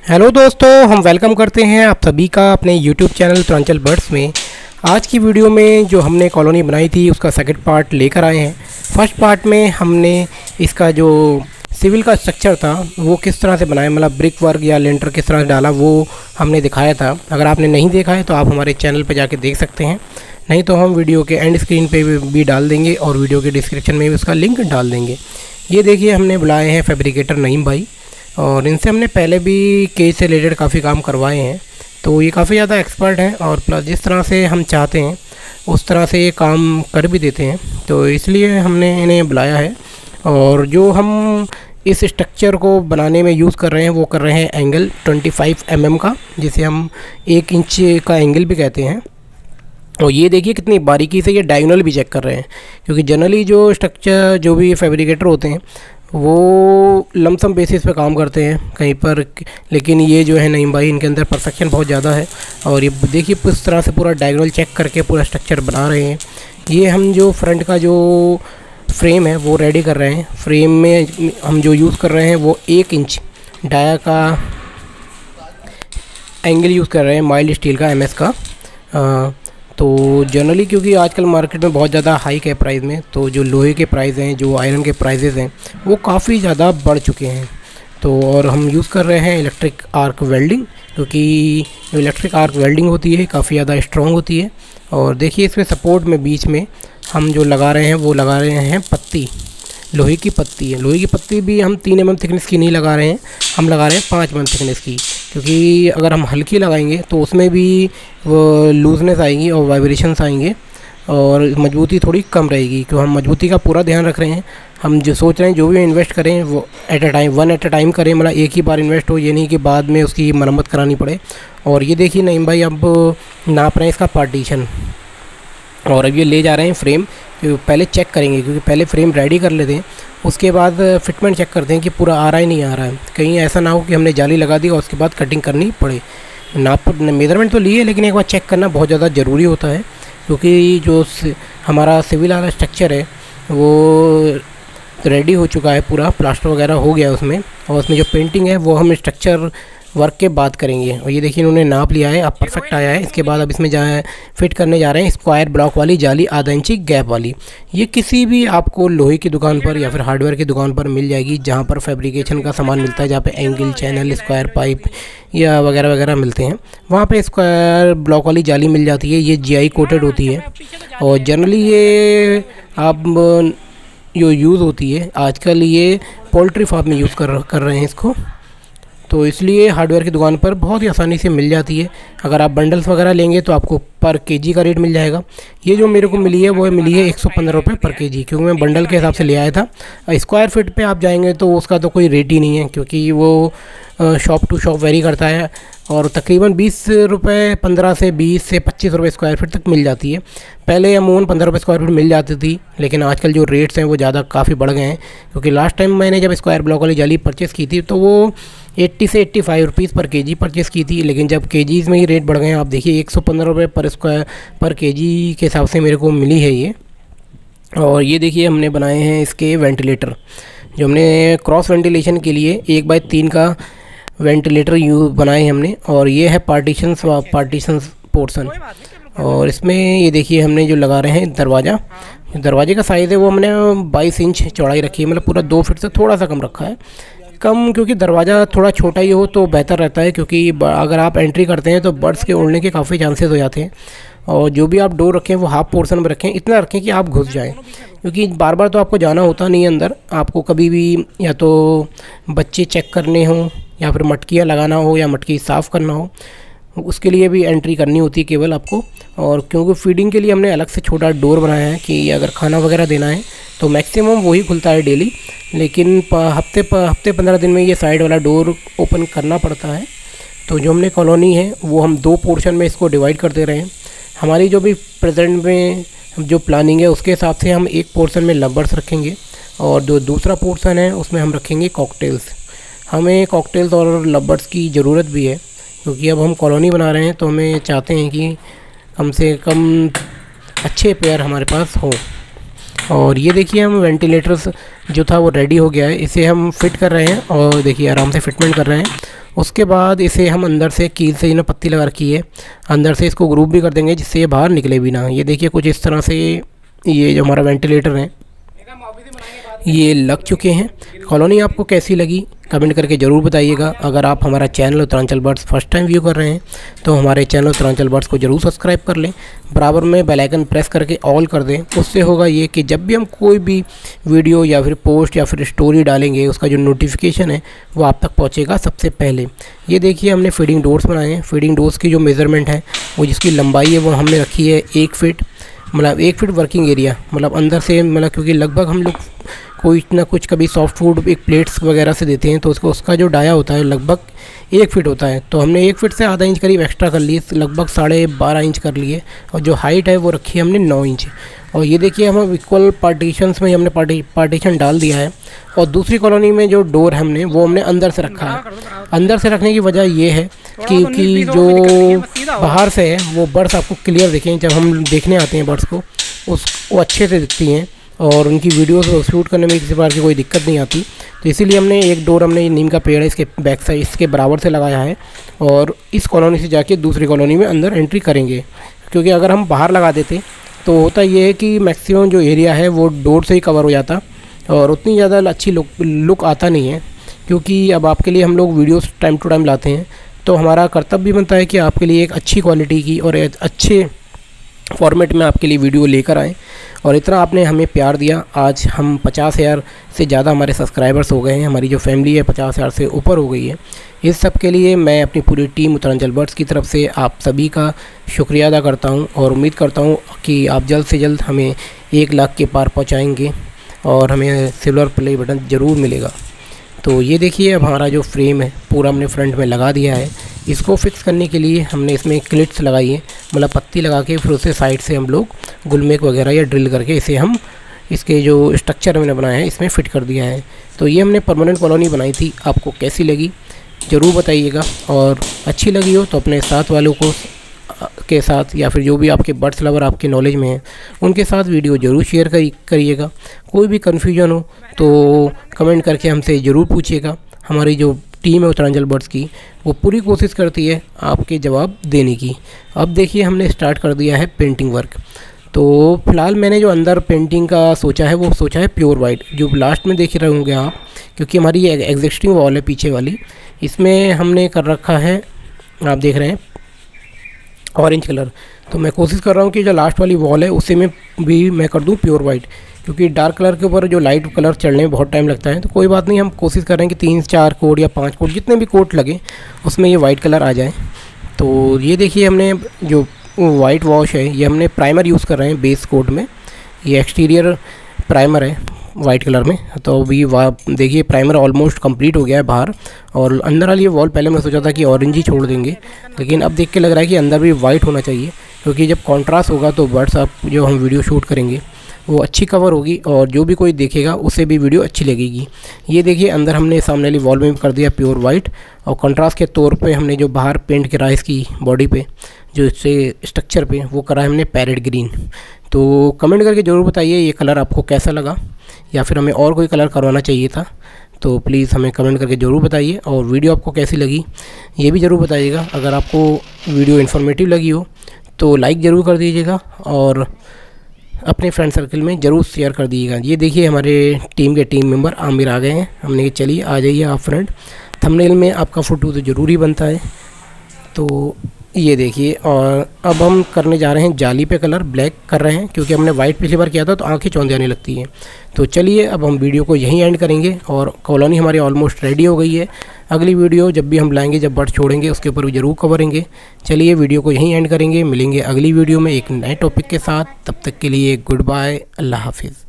Hello दोस्तों, हम welcome करते हैं आप सभी का अपने यूट्यूब चैनल उत्तरांचल बर्ड्स में। आज की वीडियो में जो हमने कॉलोनी बनाई थी उसका सेकंड पार्ट लेकर आए हैं। फर्स्ट पार्ट में हमने इसका जो सिविल का स्ट्रक्चर था वो किस तरह से बनाया, मतलब ब्रिक वर्क या लेंटर किस तरह से डाला, वो हमने दिखाया था। अगर आपने नहीं देखा है तो आप हमारे चैनल पर जाके देख सकते हैं, नहीं तो हम वीडियो के एंड स्क्रीन पे भी डाल देंगे और वीडियो के डिस्क्रिप्शन में भी उसका लिंक डाल देंगे। ये देखिए, हमने बुलाए हैं फैब्रिकेटर नईम भाई, और इनसे हमने पहले भी केज से रिलेटेड काफ़ी काम करवाए हैं, तो ये काफ़ी ज़्यादा एक्सपर्ट हैं और प्लस जिस तरह से हम चाहते हैं उस तरह से ये काम कर भी देते हैं, तो इसलिए हमने इन्हें बुलाया है। और जो हम इस स्ट्रक्चर को बनाने में यूज़ कर रहे हैं वो कर रहे हैं एंगल 25 mm का, जिसे हम 1 इंच का एंगल भी कहते हैं। और ये देखिए कितनी बारीकी से ये डायगोनल भी चेक कर रहे हैं, क्योंकि जनरली जो स्ट्रक्चर जो भी फैब्रिकेटर होते हैं वो लमसम बेसिस पे काम करते हैं कहीं पर, लेकिन ये जो है नईम भाई, इनके अंदर परफेक्शन बहुत ज़्यादा है। और ये देखिए किस तरह से पूरा डायगोनल चेक करके पूरा स्ट्रक्चर बना रहे हैं। ये हम जो फ्रंट का जो फ्रेम है वो रेडी कर रहे हैं। फ्रेम में हम जो यूज़ कर रहे हैं वो 1 इंच डाया का एंगल यूज़ कर रहे हैं, माइल्ड स्टील का MS का। तो जनरली क्योंकि आजकल मार्केट में बहुत ज़्यादा हाइक है प्राइस में, तो जो लोहे के प्राइस हैं, जो आयरन के प्राइसेस हैं, वो काफ़ी ज़्यादा बढ़ चुके हैं। तो और हम यूज़ कर रहे हैं इलेक्ट्रिक आर्क वेल्डिंग, क्योंकि इलेक्ट्रिक आर्क वेल्डिंग होती है काफ़ी ज़्यादा स्ट्रॉन्ग होती है। और देखिए इसमें सपोर्ट में बीच में हम जो लगा रहे हैं वो लगा रहे हैं पत्ती, लोहे की पत्ती है। लोहे की पत्ती भी हम 3 mm थिकनेस की नहीं लगा रहे हैं, हम लगा रहे हैं 5 mm थिकनेस की, क्योंकि अगर हम हल्की लगाएंगे तो उसमें भी वो लूजनेस आएगी और वाइब्रेशंस आएंगे और मजबूती थोड़ी कम रहेगी। क्योंकि हम मजबूती का पूरा ध्यान रख रहे हैं। हम जो सोच रहे हैं जो भी इन्वेस्ट करें वो वन एट अ टाइम करें, मतलब एक ही बार इन्वेस्ट हो, ये नहीं कि बाद में उसकी मरम्मत करानी पड़े। और ये देखिए नईम भाई अब नाप रहे हैं इसका पार्टीशन, और अब ये ले जा रहे हैं फ्रेम। पहले चेक करेंगे, क्योंकि पहले फ्रेम रेडी कर लेते हैं, उसके बाद फिटमेंट चेक करते हैं कि पूरा आ रहा है नहीं आ रहा है। कहीं ऐसा ना हो कि हमने जाली लगा दी और उसके बाद कटिंग करनी पड़े। नाप मेजरमेंट तो लिए, लेकिन एक बार चेक करना बहुत ज़्यादा ज़रूरी होता है, क्योंकि जो हमारा सिविल वाला स्ट्रक्चर है वो रेडी हो चुका है, पूरा प्लास्टर वगैरह हो गया उसमें, और उसमें जो पेंटिंग है वो हम स्ट्रक्चर वर्क के बाद करेंगे। और ये देखिए इन्होंने नाप लिया है, अब परफेक्ट आया है। इसके बाद अब इसमें फिट करने जा रहे हैं स्क्वायर ब्लॉक वाली जाली, आधा इंची गैप वाली। ये किसी भी आपको लोहे की दुकान पर या फिर हार्डवेयर की दुकान पर मिल जाएगी, जहाँ पर फैब्रिकेशन का सामान मिलता है, जहाँ पे एंगल, चैनल, स्क्वायर पाइप या वगैरह वगैरह मिलते हैं, वहाँ पे स्क्वायर ब्लॉक वाली जाली मिल जाती है। ये GI कोटेड होती है, और जनरली ये आप जो यूज़ होती है आजकल, ये पोल्ट्री फार्म में यूज़ कर रहे हैं इसको, तो इसलिए हार्डवेयर की दुकान पर बहुत ही आसानी से मिल जाती है। अगर आप बंडल्स वगैरह लेंगे तो आपको पर केजी का रेट मिल जाएगा। ये जो मेरे को मिली है वो मिली है 115 रुपये पर केजी, क्योंकि मैं बंडल के हिसाब से ले आया था। स्क्वायर फीट पे आप जाएंगे तो उसका तो कोई रेट ही नहीं है, क्योंकि वो शॉप टू शॉप वेरी करता है, और तकरीबन 20 रुपये, 15 से 20 से 25 रुपये स्क्वायर फीट तक मिल जाती है। पहले अमूमन 15 रुपये स्क्वायर फीट मिल जाती थी, लेकिन आजकल जो रेट्स हैं वो ज़्यादा काफ़ी बढ़ गए हैं। क्योंकि लास्ट टाइम मैंने जब स्क्वायर ब्लॉक वाली जाली परचेज़ की थी तो वो 80 से 85 रुपीज़ पर केजी परचेज़ की थी, लेकिन जब केजीज़ में ही रेट बढ़ गए हैं, आप देखिए 115 रुपये पर केजी के हिसाब से मेरे को मिली है ये। और ये देखिए हमने बनाए हैं इसके वेंटिलेटर, जो हमने क्रॉस वेंटिलेशन के लिए 1x3 का वेंटिलेटर बनाए हमने। और ये है पार्टीशंस पोर्शन, और इसमें ये देखिए हमने जो लगा रहे हैं दरवाजे का साइज़ है वो हमने 22 इंच चौड़ाई रखी है, मतलब पूरा 2 फीट से थोड़ा सा कम रखा है। कम क्योंकि दरवाज़ा थोड़ा छोटा ही हो तो बेहतर रहता है, क्योंकि अगर आप एंट्री करते हैं तो बर्ड्स के उड़ने के काफ़ी चांसेस हो जाते हैं। और जो भी आप डोर रखें वो हाफ पोर्शन में रखें, इतना रखें कि आप घुस जाएं, क्योंकि बार बार तो आपको जाना होता नहीं है अंदर। आपको कभी भी या तो बच्चे चेक करने हों, या फिर मटकियाँ लगाना हो, या मटकी साफ़ करना हो, उसके लिए भी एंट्री करनी होती है केवल आपको। और क्योंकि फीडिंग के लिए हमने अलग से छोटा डोर बनाया है कि अगर खाना वगैरह देना है तो मैक्सिमम वही खुलता है डेली, लेकिन हफ्ते 15 दिन में ये साइड वाला डोर ओपन करना पड़ता है। तो जो हमने कॉलोनी है वो हम 2 पोर्शन में इसको डिवाइड कर दे रहे हैं। हमारी जो भी प्रेजेंट में जो प्लानिंग है उसके हिसाब से हम एक पोर्शन में लवर्स रखेंगे, और जो दूसरा पोर्शन है उसमें हम रखेंगे कॉकटेल्स। हमें कॉकटेल्स और लवर्स की ज़रूरत भी है, क्योंकि अब हम कॉलोनी बना रहे हैं तो हमें चाहते हैं कि कम से कम अच्छे पेयर हमारे पास हो। और ये देखिए हम वेंटिलेटर्स जो था वो रेडी हो गया है, इसे हम फिट कर रहे हैं, और देखिए आराम से फिटमेंट कर रहे हैं। उसके बाद इसे हम अंदर से कील से इन्हें पत्ती लगा रखी है, अंदर से इसको ग्रुप भी कर देंगे जिससे ये बाहर निकले भी ना। ये देखिए कुछ इस तरह से ये जो हमारा वेंटिलेटर है ये लग चुके हैं। कॉलोनी आपको कैसी लगी कमेंट करके ज़रूर बताइएगा। अगर आप हमारा channel Uttaranchal birds first time view कर रहे हैं तो हमारे चैनल उत्तरांचल बर्ड्स को ज़रूर सब्सक्राइब कर लें, बराबर में बेल आइकन प्रेस करके ऑल कर दें। उससे होगा ये कि जब भी हम कोई भी वीडियो या फिर पोस्ट या फिर स्टोरी डालेंगे उसका जो नोटिफिकेशन है वो आप तक पहुँचेगा सबसे पहले। ये देखिए हमने फीडिंग डोर्स बनाए हैं। फीडिंग डोर्स की जो मेज़रमेंट है वो जिसकी लंबाई है वो हमने रखी है 1 फीट, मतलब 1 फीट वर्किंग एरिया, मतलब अंदर से, मतलब क्योंकि लगभग हम लोग कोई ना कुछ कभी सॉफ्ट फूड एक प्लेट्स वगैरह से देते हैं तो उसका जो डाया होता है लगभग 1 फीट होता है। तो हमने 1 फीट से आधा इंच करीब एक्स्ट्रा कर लिए, लगभग 12.5 इंच कर लिए, और जो हाइट है वो रखी है हमने 9 इंच। और ये देखिए हम इक्वल पार्टीशंस में हमने पार्टीशन डाल दिया है। और दूसरी कॉलोनी में जो डोर है हमने वो अंदर से रखा है। अंदर से रखने की वजह ये है कि जो बाहर से है वो बर्ड्स आपको क्लियर दिखें, जब हम देखने आते हैं बर्ड्स को वो अच्छे से दिखती हैं और उनकी वीडियोस शूट करने में किसी प्रकार की कोई दिक्कत नहीं आती। तो इसीलिए हमने एक डोर, हमने नीम का पेड़ है इसके बैक साइड इसके बराबर से लगाया है, और इस कॉलोनी से जाके दूसरी कॉलोनी में अंदर एंट्री करेंगे। क्योंकि अगर हम बाहर लगा देते तो होता ये है कि मैक्सिमम जो एरिया है वो डोर से ही कवर हो जाता और उतनी ज़्यादा अच्छी लुक आता नहीं है। क्योंकि अब आपके लिए हम लोग वीडियोस टाइम टू टाइम लाते हैं तो हमारा कर्तव्य भी बनता है कि आपके लिए एक अच्छी क्वालिटी की और अच्छे फॉर्मेट में आपके लिए वीडियो लेकर आएँ। और इतना आपने हमें प्यार दिया, आज हम 50,000 से ज़्यादा हमारे सब्सक्राइबर्स हो गए हैं, हमारी जो फैमिली है 50,000 से ऊपर हो गई है। इस सब के लिए मैं अपनी पूरी टीम उत्तरांचल बर्ड्स की तरफ से आप सभी का शुक्रिया अदा करता हूं और उम्मीद करता हूं कि आप जल्द से जल्द हमें 1 लाख के पार पहुंचाएंगे और हमें सिल्वर प्ले बटन ज़रूर मिलेगा। तो ये देखिए अब हमारा जो फ्रेम है पूरा हमने फ्रंट में लगा दिया है। इसको फिक्स करने के लिए हमने इसमें क्लिट्स लगाई है, मतलब पत्ती लगा के फिर उसे साइड से हम लोग गुलमेक वगैरह या ड्रिल करके इसे हम इसके जो स्ट्रक्चर हमने बनाया है इसमें फ़िट कर दिया है। तो ये हमने परमानेंट कॉलोनी बनाई थी। आपको कैसी लगी ज़रूर बताइएगा, और अच्छी लगी हो तो अपने साथ वालों को के साथ या फिर जो भी आपके बर्ड्स लवर आपके नॉलेज में हैं उनके साथ वीडियो ज़रूर शेयर करिएगा। कोई भी कन्फ्यूजन हो तो कमेंट करके हमसे ज़रूर पूछिएगा। हमारी जो टीम है उत्तरांचल बर्ड्स की वो पूरी कोशिश करती है आपके जवाब देने की। अब देखिए हमने स्टार्ट कर दिया है पेंटिंग वर्क। तो फ़िलहाल मैंने जो अंदर पेंटिंग का सोचा है वो सोचा है प्योर वाइट, जो लास्ट में देख रहे होंगे आप, क्योंकि हमारी ये एग्जिस्टिंग वॉल है पीछे वाली, इसमें हमने कर रखा है, आप देख रहे हैं, ऑरेंज कलर। तो मैं कोशिश कर रहा हूँ कि जो लास्ट वाली वॉल है उसे में भी मैं कर दूँ प्योर वाइट, क्योंकि डार्क कलर के ऊपर जो लाइट कलर चढ़ने में बहुत टाइम लगता है। तो कोई बात नहीं, हम कोशिश कर रहे हैं कि 3-4 कोट या 5 कोट जितने भी कोट लगे उसमें ये वाइट कलर आ जाए। तो ये देखिए हमने जो वाइट वॉश है ये हमने प्राइमर यूज़ कर रहे हैं बेस कोट में। ये एक्सटीरियर प्राइमर है वाइट कलर में। तो अभी देखिए प्राइमर ऑलमोस्ट कंप्लीट हो गया है बाहर, और अंदर वाली वॉल पहले मैं सोचा था कि ऑरेंज ही छोड़ देंगे, लेकिन अब देख के लग रहा है कि अंदर भी वाइट होना चाहिए, क्योंकि जब कॉन्ट्रास्ट होगा तो बर्ड्स आप जो हम वीडियो शूट करेंगे वो अच्छी कवर होगी और जो भी कोई देखेगा उसे भी वीडियो अच्छी लगेगी। ये देखिए अंदर हमने सामने वाली वॉल में कर दिया प्योर वाइट, और कंट्रास्ट के तौर पे हमने जो बाहर पेंट करा है इसकी बॉडी पे, जो इससे स्ट्रक्चर पे, वो करा है हमने पैरेट ग्रीन। तो कमेंट करके ज़रूर बताइए ये कलर आपको कैसा लगा, या फिर हमें और कोई कलर करवाना चाहिए था। तो प्लीज़ हमें कमेंट करके ज़रूर बताइए, और वीडियो आपको कैसी लगी ये भी ज़रूर बताइएगा। अगर आपको वीडियो इन्फॉर्मेटिव लगी हो तो लाइक ज़रूर कर दीजिएगा और अपने फ्रेंड सर्कल में ज़रूर शेयर कर दीजिएगा। ये देखिए हमारे टीम के टीम मेंबर आमिर आ गए हैं। हमने कहा चलिए आ जाइए आप फ्रेंड, थंबनेल में आपका फ़ोटो तो ज़रूरी बनता है। तो ये देखिए, और अब हम करने जा रहे हैं जाली पे कलर, ब्लैक कर रहे हैं, क्योंकि हमने वाइट पिछली बार किया था तो आंखें चौंध जाने लगती हैं। तो चलिए अब हम वीडियो को यहीं एंड करेंगे, और कॉलोनी हमारी ऑलमोस्ट रेडी हो गई है। अगली वीडियो जब भी हम लाएंगे, जब बर्ड छोड़ेंगे उसके ऊपर भी ज़रूर कवरेंगे। चलिए वीडियो को यहीं एंड करेंगे, मिलेंगे अगली वीडियो में एक नए टॉपिक के साथ। तब तक के लिए गुड बाय, अल्लाह हाफिज़।